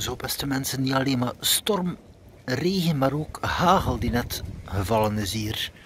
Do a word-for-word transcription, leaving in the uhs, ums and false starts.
Zo, beste mensen, niet alleen maar storm, regen, maar ook hagel die net gevallen is hier.